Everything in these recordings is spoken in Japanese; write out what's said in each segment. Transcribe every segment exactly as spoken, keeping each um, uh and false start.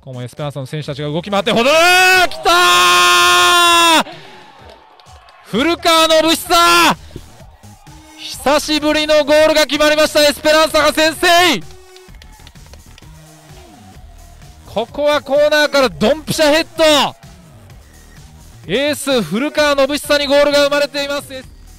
ここもエスペランサの選手たちが動き回ってほどるきたー古川信久久しぶりのゴールが決まりました。エスペランサが先制。ここはコーナーからドンピシャヘッド。エース古川信久にゴールが生まれています。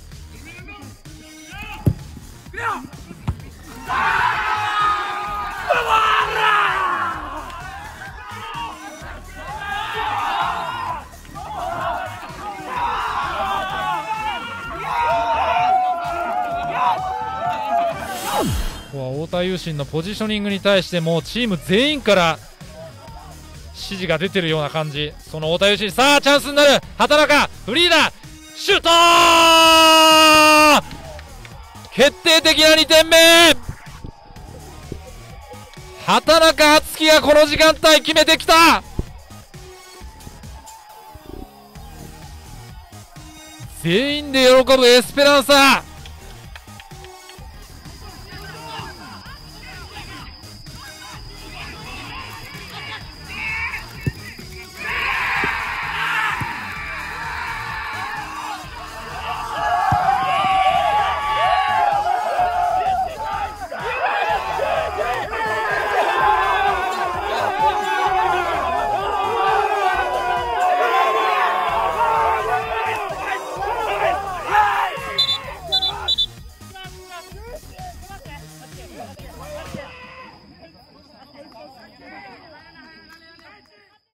ここは太田優心のポジショニングに対してもうチーム全員から指示が出てるような感じ。その太田優心、さあチャンスになる。畑中フリーだ、シュートー、決定的なにてんめ。畑中敦樹がこの時間帯決めてきた。全員で喜ぶエスペランサ。